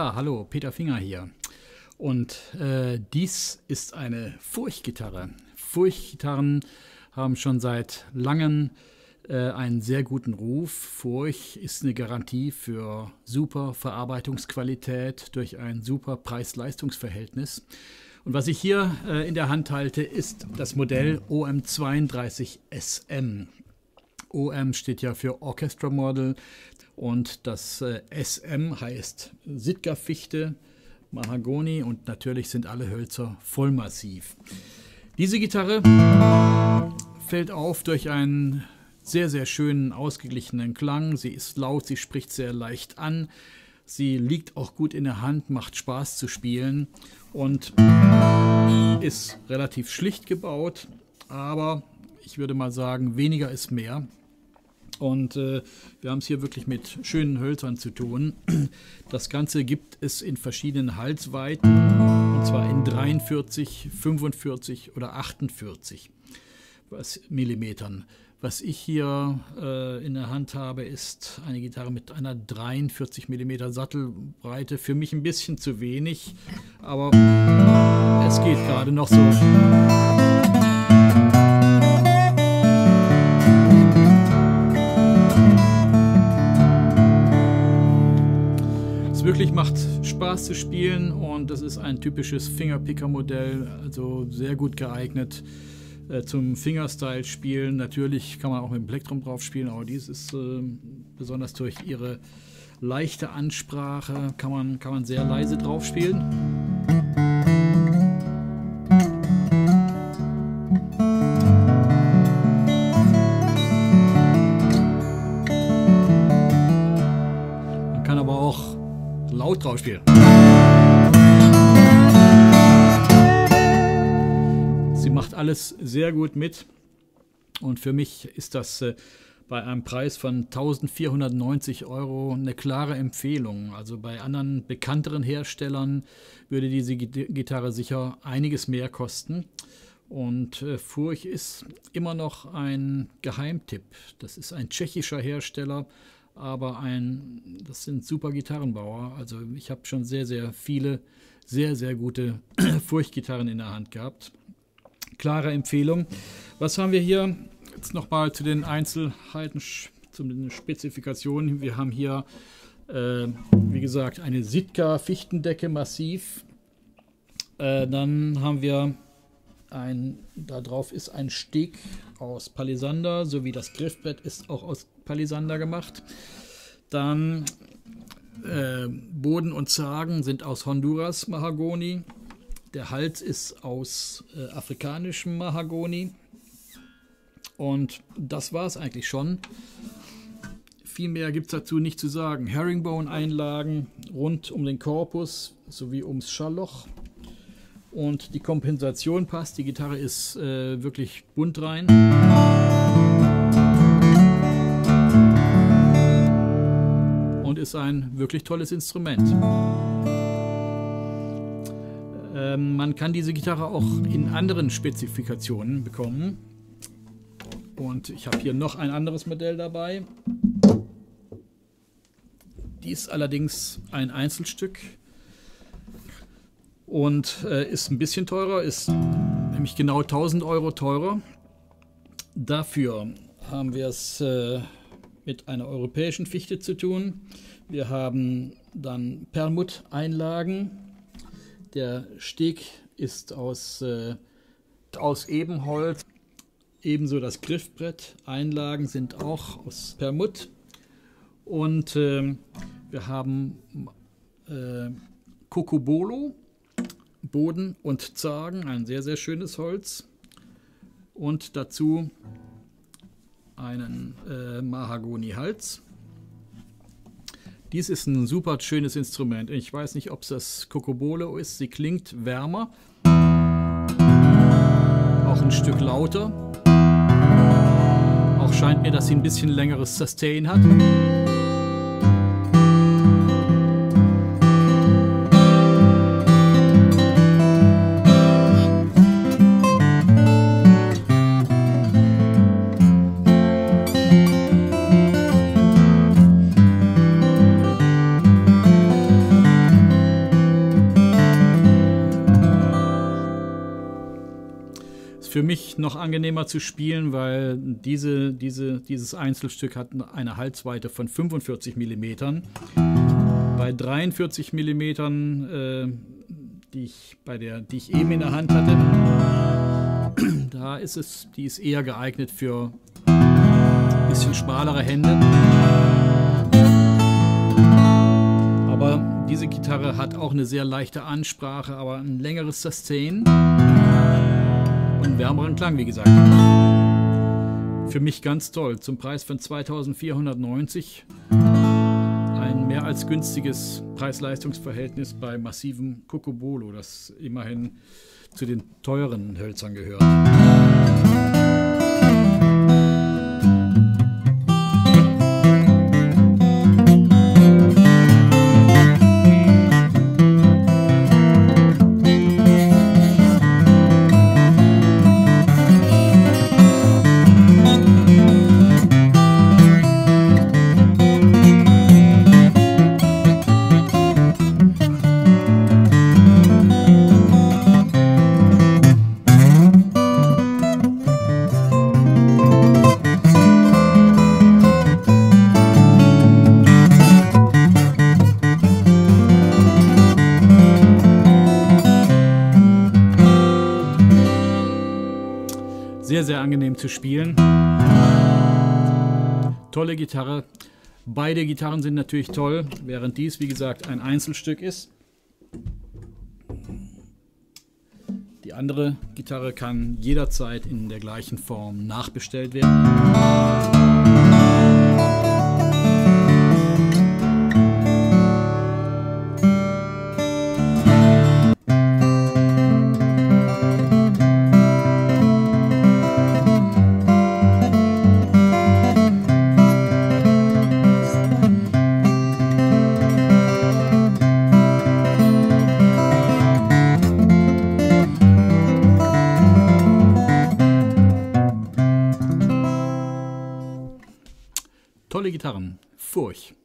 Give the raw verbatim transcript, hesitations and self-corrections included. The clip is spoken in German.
Ja, hallo, Peter Finger hier. Und äh, dies ist eine Furch-Gitarre. Furch-Gitarren haben schon seit langem äh, einen sehr guten Ruf. Furch ist eine Garantie für super Verarbeitungsqualität durch ein super Preis-Leistungs-Verhältnis. Und was ich hier äh, in der Hand halte, ist das Modell O M zweiunddreißig S M. O M steht ja für Orchestra Model und das äh, S M heißt Sitka-Fichte, Mahagoni und natürlich sind alle Hölzer vollmassiv. Diese Gitarre fällt auf durch einen sehr, sehr schönen, ausgeglichenen Klang. Sie ist laut, sie spricht sehr leicht an. Sie liegt auch gut in der Hand, macht Spaß zu spielen und ist relativ schlicht gebaut, aber ich würde mal sagen, weniger ist mehr. Und äh, wir haben es hier wirklich mit schönen Hölzern zu tun. Das Ganze gibt es in verschiedenen Halsweiten, und zwar in dreiundvierzig, fünfundvierzig oder achtundvierzig Millimetern. Was ich hier äh, in der Hand habe, ist eine Gitarre mit einer dreiundvierzig Millimeter Sattelbreite. Für mich ein bisschen zu wenig, aber es geht gerade noch so. Es wirklich macht Spaß zu spielen und das ist ein typisches Fingerpicker-Modell, also sehr gut geeignet zum Fingerstyle-Spielen. Natürlich kann man auch mit dem Plektrum drauf spielen, aber dies ist äh, besonders durch ihre leichte Ansprache, kann man, kann man sehr leise drauf spielen. Man kann aber auch laut drauf spielen. Sie macht alles sehr gut mit und für mich ist das äh, bei einem Preis von eintausendvierhundertneunzig Euro eine klare Empfehlung. Also bei anderen bekannteren Herstellern würde diese Gitarre sicher einiges mehr kosten. Und äh, Furch ist immer noch ein Geheimtipp. Das ist ein tschechischer Hersteller, aber ein, das sind super Gitarrenbauer. Also ich habe schon sehr, sehr viele, sehr, sehr gute Furch-Gitarren in der Hand gehabt. Klare Empfehlung. Was haben wir hier? Jetzt nochmal zu den Einzelheiten, zu den Spezifikationen. Wir haben hier, äh, wie gesagt, eine Sitka-Fichtendecke massiv. Äh, dann haben wir ein, da drauf ist ein Steg aus Palisander, sowie das Griffbrett ist auch aus Palisander gemacht. Dann äh, Boden und Zagen sind aus Honduras Mahagoni. Der Hals ist aus äh, afrikanischem Mahagoni. Und das war es eigentlich schon. Viel mehr gibt es dazu nicht zu sagen. Herringbone-Einlagen rund um den Korpus sowie ums Schalloch. Und die Kompensation passt. Die Gitarre ist äh, wirklich buntrein. Und ist ein wirklich tolles Instrument. Man kann diese Gitarre auch in anderen Spezifikationen bekommen. Und ich habe hier noch ein anderes Modell dabei. Dies allerdings ein Einzelstück und äh, ist ein bisschen teurer, ist nämlich genau tausend Euro teurer. Dafür haben wir es äh, mit einer europäischen Fichte zu tun. Wir haben dann Perlmutt-Einlagen. Der Steg ist aus, äh, aus Ebenholz, ebenso das Griffbrett. Einlagen sind auch aus Perlmutt. Und äh, wir haben äh, Cocobolo, Boden und Zagen, ein sehr, sehr schönes Holz. Und dazu einen äh, Mahagoni-Hals. Dies ist ein super schönes Instrument. Ich weiß nicht, ob es das Cocobolo ist. Sie klingt wärmer, auch ein Stück lauter. Auch scheint mir, dass sie ein bisschen längeres Sustain hat. für mich noch angenehmer zu spielen, weil diese, diese, dieses Einzelstück hat eine Halsweite von fünfundvierzig Millimetern. Bei dreiundvierzig Millimetern, äh, die, ich bei der, die ich eben in der Hand hatte, da ist es, die ist eher geeignet für ein bisschen schmalere Hände. Aber diese Gitarre hat auch eine sehr leichte Ansprache, aber ein längeres Sustain und einen wärmeren Klang, wie gesagt. Für mich ganz toll. Zum Preis von zweitausendvierhundertneunzig. Ein mehr als günstiges Preis-Leistungs-Verhältnis bei massivem Cocobolo, das immerhin zu den teuren Hölzern gehört. Sehr, sehr angenehm zu spielen. Tolle Gitarre. Beide Gitarren sind natürlich toll, während dies, wie gesagt, ein Einzelstück ist. Die andere Gitarre kann jederzeit in der gleichen Form nachbestellt werden. Tolle Gitarren. Furch.